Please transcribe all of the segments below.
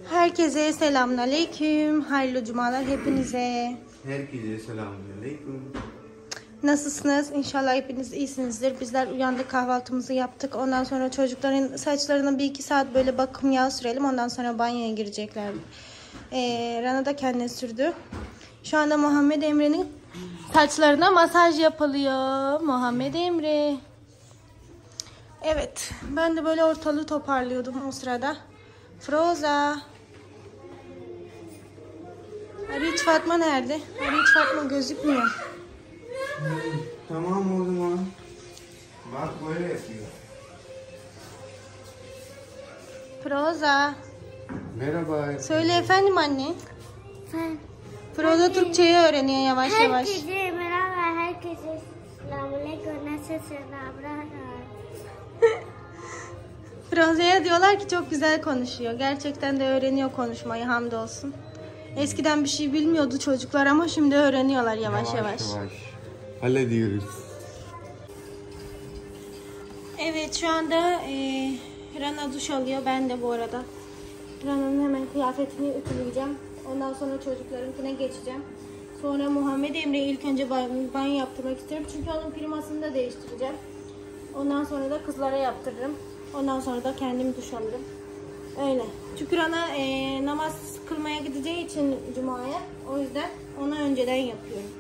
Herkese selamünaleyküm. Hayırlı cumalar hepinize. Herkese selamünaleyküm. Nasılsınız? İnşallah hepiniz iyisinizdir. Bizler uyandık, kahvaltımızı yaptık. Ondan sonra çocukların saçlarına 1-2 saat böyle bakım yağı sürelim. Ondan sonra banyoya girecekler. Rana da kendine sürdü. Şu anda Muhammed Emre'nin saçlarına masaj yapılıyor. Muhammed Emre. Evet. Ben de böyle ortalığı toparlıyordum o sırada. Froza. Hiç Fatma nerede? Hiç Fatma gözükmüyor. Tamam o zaman. Bak böyle yapıyor. Froza. Merhaba. Söyle efendim anne. Sen. Froza Türkçeyi öğreniyor yavaş yavaş. Herkese merhaba, herkese selamünaleyküm. Nasılsın abla? Froza'ya diyorlar ki çok güzel konuşuyor. Gerçekten de öğreniyor konuşmayı, hamdolsun. Eskiden bir şey bilmiyordu çocuklar ama şimdi öğreniyorlar yavaş yavaş. Hallediyoruz. Evet, şu anda Rana duş alıyor. Ben de bu arada. Rana'nın hemen kıyafetini ütüleyeceğim. Ondan sonra çocuklarınkine geçeceğim. Sonra Muhammed Emre'ye ilk önce banyo yaptırmak istiyorum. Çünkü onun primasını da değiştireceğim. Ondan sonra da kızlara yaptırırım. Ondan sonra da kendim duş alırım. Öyle. Çünkü Rana namaz kılmaya gideceği için Cuma'ya. O yüzden ona önceden yapıyorum.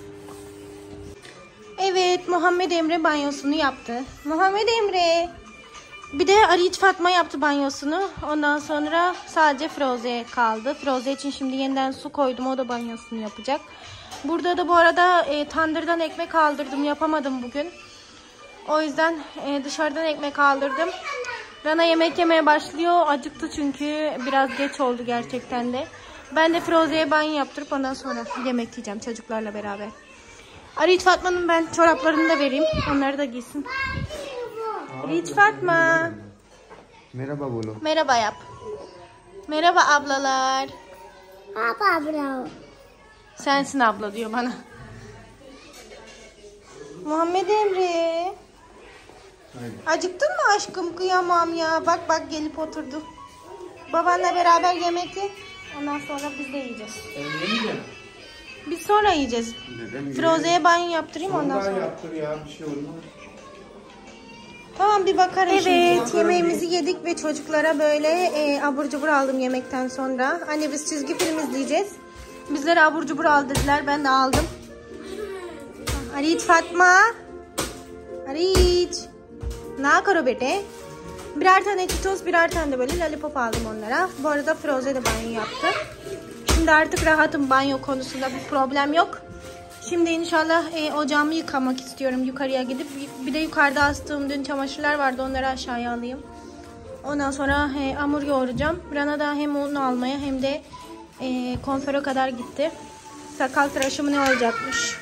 Evet, Muhammed Emre banyosunu yaptı. Muhammed Emre. Bir de Ariç Fatma yaptı banyosunu. Ondan sonra sadece Froze kaldı. Froze için şimdi yeniden su koydum. O da banyosunu yapacak. Burada da bu arada tandırdan ekmek aldırdım. Yapamadım bugün. O yüzden dışarıdan ekmek aldırdım. Rana yemek yemeye başlıyor. Acıktı çünkü. Biraz geç oldu gerçekten de. Ben de Froze'ye banyo yaptırıp ondan sonra yemek yiyeceğim çocuklarla beraber. Ariç Fatma'nın ben çoraplarını da vereyim. Onları da giysin. Ariç Fatma. Merhaba bolo. Merhaba yap. Merhaba ablalar. Abla. Sensin abla diyor bana. Muhammed Emre. Acıktın mı aşkım? Kıyamam ya. Bak bak gelip oturdu. Babanla beraber yemek ye. Ondan sonra biz de yiyeceğiz. Biz sonra yiyeceğiz. Froze'ye banyo yaptırayım ondan sonra. Yaptır ya, bir şey olmaz. Tamam bir bakarım şimdi. Evet, yemeğimizi yedik ve çocuklara böyle abur cubur aldım yemekten sonra. Anne biz çizgi film izleyeceğiz. Bizlere abur cubur al dediler. Ben de aldım. Ariç Fatma. Ariç. Ne karo bete? Birer tane çitos, birer tane de böyle lollipop aldım onlara. Bu arada Froze de banyo yaptı. Şimdi artık rahatım, banyo konusunda bir problem yok. Şimdi inşallah ocağımı yıkamak istiyorum yukarıya gidip. Bir de yukarıda astığım dün çamaşırlar vardı, onları aşağıya alayım. Ondan sonra hamur yoğuracağım. Rana da hem onu almaya hem de kuaföre kadar gitti. Sakal tıraşımı ne olacakmış.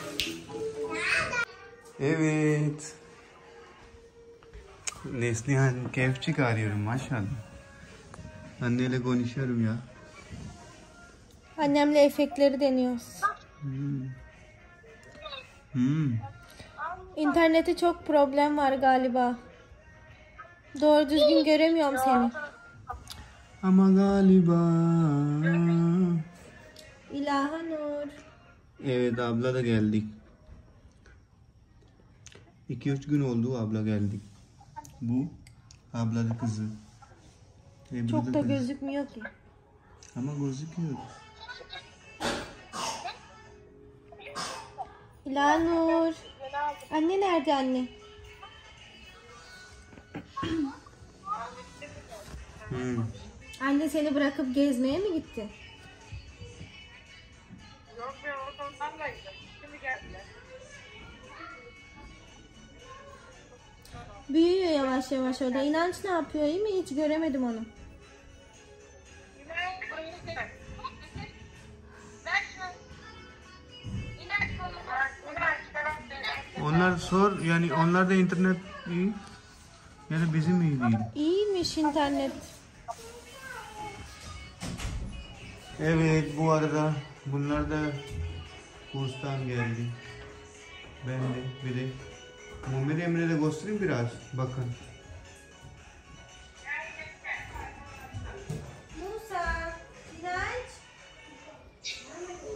Evet. Neslihan keyif çıkarıyorum maşallah. Anneyle konuşuyorum ya. Annemle efektleri deniyoruz. İnternette çok problem var galiba. Doğru düzgün göremiyorum seni. Ama galiba. İlahanur. Evet, abla da geldik. 2-3 gün oldu abla geldik. Bu abla da kızı. Çok da gözükmüyor ki. Ama gözüküyor. İlahanur. Anne nerede anne? Anne seni bırakıp gezmeye mi gitti? Yok ben oradan şimdi geldiler. Büyüyor yavaş yavaş orada. İnanç ne yapıyor, iyi mi? Hiç göremedim onu. Onlar sor, yani onlar da internet iyi ya da bizim iyi değil. İyiymiş internet. Evet, bu arada bunlar da kurstan geldi. Ben de bir de Muhammed Emre'ye de göstereyim biraz. Bakın. Musa.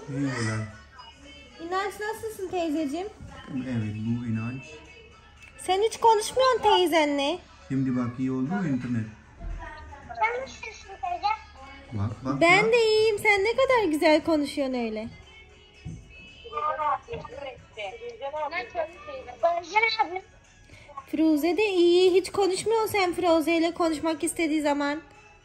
İyi olan. İnanç nasılsın teyzeciğim? Evet, bu inanç. Sen hiç konuşmuyorsun teyzenle. Şimdi bak, iyi oldu mu internet? Sen nasılsın teyze? Bak. Ben de iyiyim. Sen ne kadar güzel konuşuyorsun öyle. Barcan abi. Firuze de iyi. Hiç konuşmuyorsun sen Firuze ile konuşmak istediği zaman.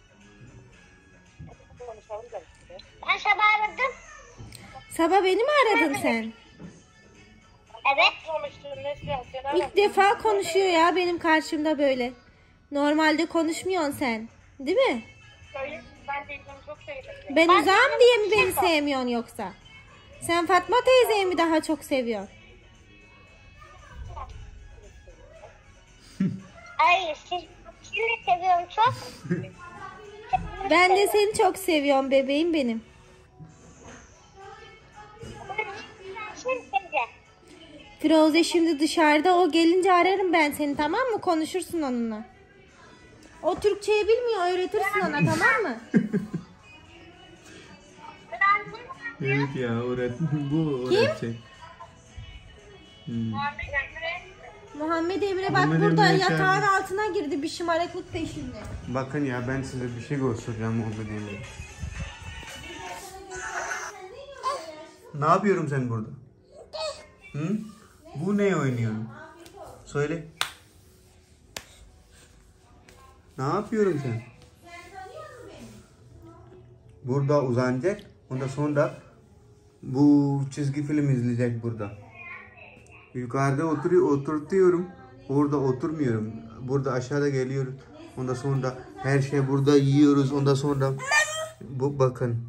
Ben sabah aradım. Sabah beni mi aradın sen? Evet. İlk defa konuşuyor ya benim karşımda böyle. Normalde konuşmuyorsun sen. Değil mi? Ben teyzemi çok sevdim. Ben uzağım diye mi beni sevmiyorsun yoksa? Sen Fatma teyzeyi mi daha çok seviyorsun? Ay seni seviyorum çok. Ben de seni çok seviyorum bebeğim benim. Şimdi teyze. Firuze şimdi dışarıda, o gelince ararım ben seni, tamam mı? Konuşursun onunla. O Türkçeyi bilmiyor, öğretirsin ona, tamam mı? Evet ya, bu öğretecek. Muhammed Emre bak Muhammed burada Emre yatağın içeride. altına girdi bir şımarıklık peşinde. Bakın ya, ben size bir şey göstereceğim Muhammed Emre. Ne yapıyorum sen burada? Hı? Bu ne oynuyorum? Söyle. Ne yapıyorum sen? Burada uzanacak. Ondan sonra bu çizgi film izleyecek burada. Yukarıda oturtuyorum. Orada oturmuyorum. Burada aşağıda geliyorum. Ondan sonra her şey burada yiyoruz. Ondan sonra bu bakın.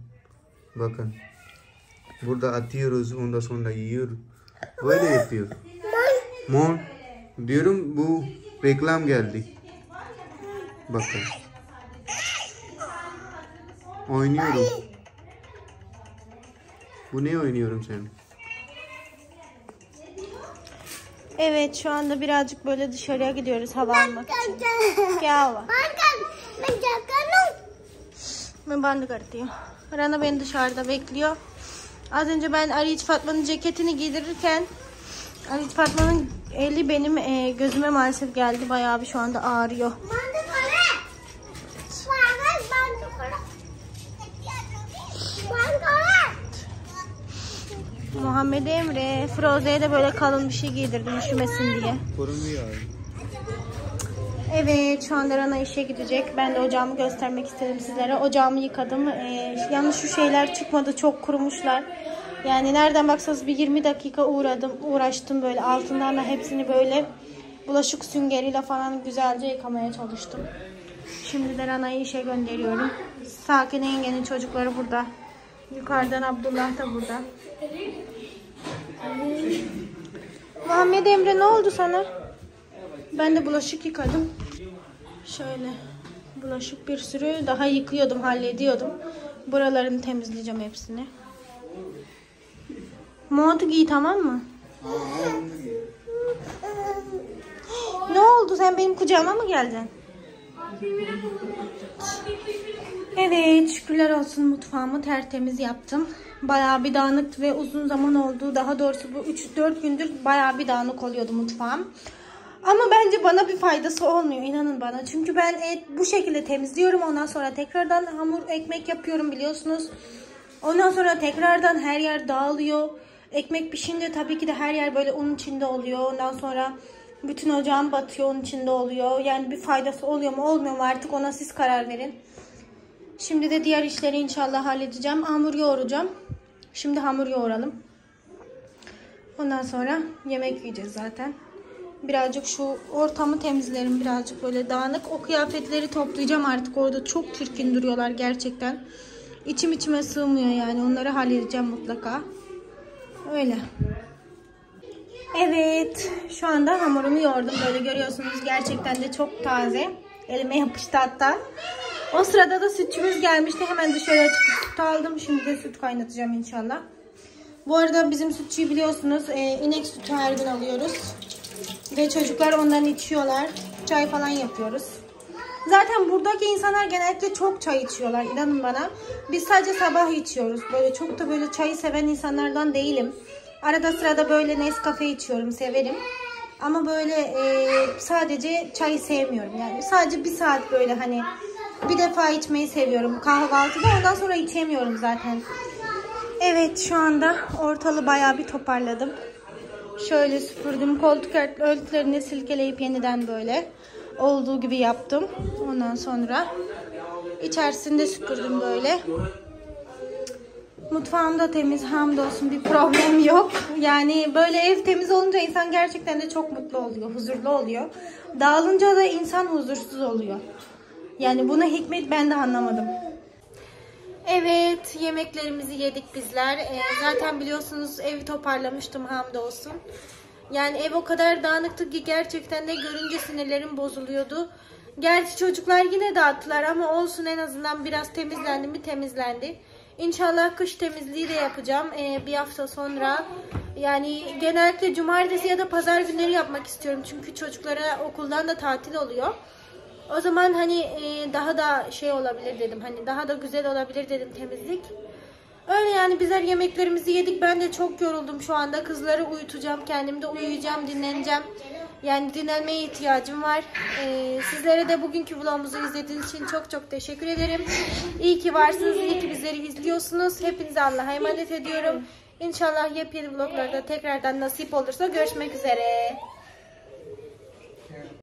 Burada atıyoruz. Ondan sonra yiyoruz. Böyle yapıyor. Mon diyorum, bu reklam geldi. Bakın. Oynuyorum. Bu ne oynuyorum sen? Evet, şu anda birazcık böyle dışarıya gidiyoruz hava almak için. Gel hava. Ben bandı kartıyım. Rana beni dışarıda bekliyor. Az önce ben Ariç Fatma'nın ceketini giydirirken Ariç Fatma'nın eli benim gözüme maalesef geldi. Bayağı bir şu anda ağrıyor. Muhammed Emre, Firuze'ye de böyle kalın bir şey giydirdim üşümesin diye. Korunuyor. Evet, şu anda Rana işe gidecek. Ben de ocağımı göstermek istedim sizlere. Ocağımı yıkadım. Yalnız şu şeyler çıkmadı, çok kurumuşlar. Yani nereden baksanız bir 20 dakika uğraştım böyle. Altından da hepsini böyle bulaşık süngeriyle falan güzelce yıkamaya çalıştım. Şimdi de Rana'yı işe gönderiyorum. Sakine yengenin çocukları burada. Yukarıdan Abdullah da burada. Muhammed Emre, ne oldu sana? Ben de bulaşık yıkadım. Şöyle bulaşık bir sürü daha yıkıyordum, hallediyordum. Buralarını temizleyeceğim hepsini. Montu giy, tamam mı? Ne oldu? Sen benim kucağıma mı geldin? Evet, şükürler olsun, mutfağımı tertemiz yaptım. Bayağı bir dağınıktı ve uzun zaman oldu. Daha doğrusu bu 3-4 gündür bayağı bir dağınık oluyordu mutfağım. Ama bence bana bir faydası olmuyor, inanın bana. Çünkü ben bu şekilde temizliyorum. Ondan sonra tekrardan hamur ekmek yapıyorum, biliyorsunuz. Ondan sonra tekrardan her yer dağılıyor. Ekmek pişince tabii ki de her yer böyle un içinde oluyor. Ondan sonra bütün ocağım batıyor, un içinde oluyor. Yani bir faydası oluyor mu olmuyor mu, artık ona siz karar verin. Şimdi de diğer işleri inşallah halledeceğim. Hamur yoğuracağım. Şimdi hamur yoğuralım. Ondan sonra yemek yiyeceğiz zaten. Birazcık şu ortamı temizlerim. Birazcık böyle dağınık. O kıyafetleri toplayacağım artık. Orada çok çirkin duruyorlar gerçekten. İçim içime sığmıyor yani. Onları halledeceğim mutlaka. Öyle. Evet. Şu anda hamurumu yoğurdum. Böyle görüyorsunuz. Gerçekten de çok taze. Elime yapıştı hatta. O sırada da sütçümüz gelmişti. Hemen dışarıya çıkıp süt aldım. Şimdi de süt kaynatacağım inşallah. Bu arada bizim sütçüyü biliyorsunuz. İnek sütü her gün alıyoruz. Ve çocuklar ondan içiyorlar. Çay falan yapıyoruz. Zaten buradaki insanlar genellikle çok çay içiyorlar, inanın bana. Biz sadece sabah içiyoruz. Böyle çok da böyle çayı seven insanlardan değilim. Arada sırada böyle Nescafe içiyorum, severim. Ama böyle sadece çayı sevmiyorum. Yani sadece bir saat böyle hani bir defa içmeyi seviyorum kahvaltıda. Ondan sonra içemiyorum zaten. Evet, şu anda ortalığı bayağı bir toparladım. Şöyle süpürdüm. Koltuk örtülerini silkeleyip yeniden böyle olduğu gibi yaptım. Ondan sonra içerisinde süpürdüm böyle. Mutfağım da temiz, hamdolsun, bir problem yok. Yani böyle ev temiz olunca insan gerçekten de çok mutlu oluyor, huzurlu oluyor. Dağılınca da insan huzursuz oluyor. Yani buna hikmet ben de anlamadım. Evet, yemeklerimizi yedik bizler. Zaten biliyorsunuz evi toparlamıştım, hamdolsun. Yani ev o kadar dağınıktı ki gerçekten de görünce sinirlerim bozuluyordu. Gerçi çocuklar yine dağıttılar ama olsun, en azından biraz temizlendi mi temizlendi. İnşallah kış temizliği de yapacağım bir hafta sonra. Yani genellikle cumartesi ya da pazar günleri yapmak istiyorum. Çünkü çocuklara okuldan da tatil oluyor. O zaman hani daha da şey olabilir dedim. Hani daha da güzel olabilir dedim temizlik. Öyle yani, bizler yemeklerimizi yedik. Ben de çok yoruldum şu anda. Kızları uyutacağım. Kendim de uyuyacağım, dinleneceğim. Yani dinlenmeye ihtiyacım var. Sizlere de bugünkü vlogumuzu izlediğiniz için çok çok teşekkür ederim. İyi ki varsınız. İyi ki bizleri izliyorsunuz. Hepinize Allah'a emanet ediyorum. İnşallah yepyeni vloglarda tekrardan nasip olursa görüşmek üzere.